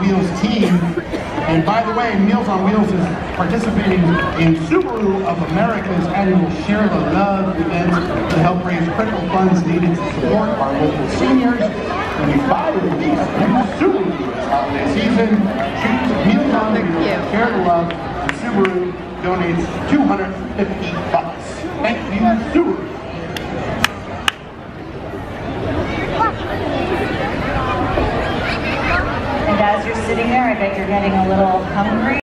Wheels team. And by the way, Meals on Wheels is participating in Subaru of America's annual Share the Love event to help raise critical funds needed to support our local seniors. When you buy one of these new Subaru this holiday season, choose Meals on Wheels, Share the Love, and Subaru donates $250. Thank you, Subaru. And as you're sitting there, I bet you're getting a little hungry.